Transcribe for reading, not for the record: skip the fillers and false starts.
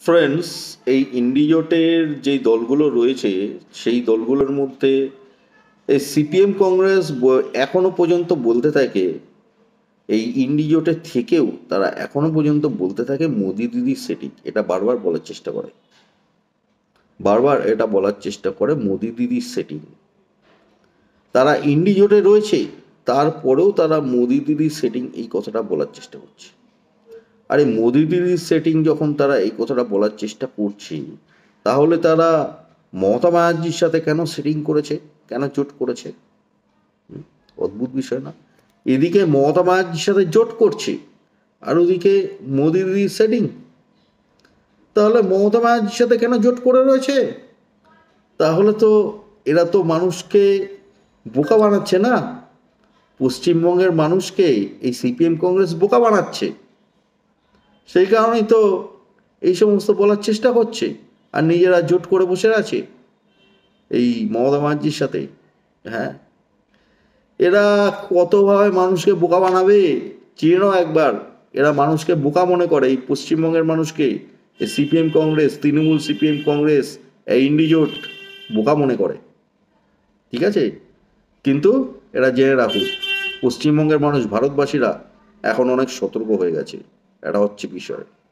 Friends, এই ইন্ডি জোটের যেই দলগুলো রয়েছে সেই দলগুলোর মধ্যে এই সিপিএম কংগ্রেস এখনো পর্যন্ত বলতে থাকে, এই ইন্ডি জোটের থেকেও তারা এখনো পর্যন্ত বলতে থাকে মোদি দিদির সেটিং। এটা বারবার বলার চেষ্টা করে, মোদি দিদির সেটিং। তারা ইন্ডি জোটে রয়েছে, তারপরেও তারা মোদি দিদির সেটিং এই কথাটা বলার চেষ্টা করছে। আরে মোদি দিদির সেটিং যখন তারা এই কথাটা বলার চেষ্টা করছে, তাহলে তারা মমতা ব্যানার্জির সাথে কেন সেটিং করেছে, কেন জোট করেছে? অদ্ভুত বিষয় না? এদিকে মমতা ব্যানার্জির সাথে জোট করছে, আর ওদিকে মোদি দিদির সেটিং। তাহলে মমতা ব্যানার্জির সাথে কেন জোট করে রয়েছে? তাহলে তো এরা তো মানুষকে বোকা বানাচ্ছে না, পশ্চিমবঙ্গের মানুষকে এই সিপিএম কংগ্রেস বোকা বানাচ্ছে। সেই কারণেই তো এই সমস্ত বলার চেষ্টা করছে, আর নিজেরা জোট করে বসে আছে এই মমতা ব্যানার্জির সাথে। হ্যাঁ, এরা কতভাবে মানুষকে বোকা বানাবে চেয়ে নাও একবার। এরা মানুষকে বোকা মনে করে, এই পশ্চিমবঙ্গের মানুষকে এই সিপিএম কংগ্রেস, তৃণমূল সিপিএম কংগ্রেস, এই ইন্ডি জোট বোকা মনে করে, ঠিক আছে? কিন্তু এরা জেনে রাখুক, পশ্চিমবঙ্গের মানুষ, ভারতবাসীরা এখন অনেক সতর্ক হয়ে গেছে। এটা হচ্ছে বিষয়।